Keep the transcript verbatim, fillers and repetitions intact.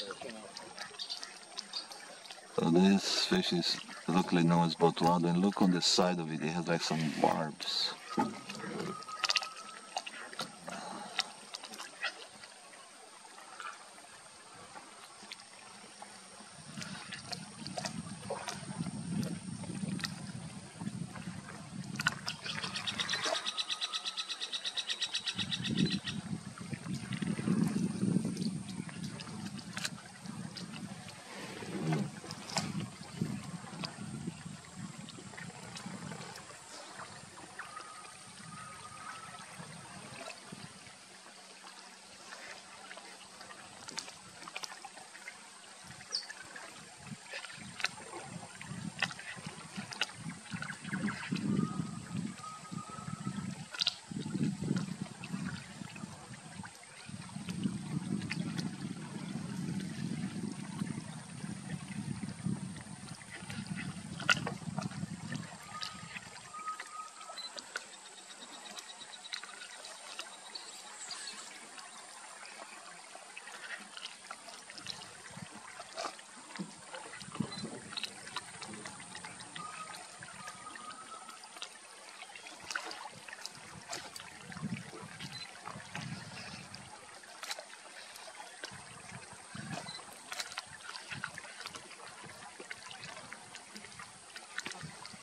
So this fish is locally known as botuado, and look on the side of it, it has like some barbs.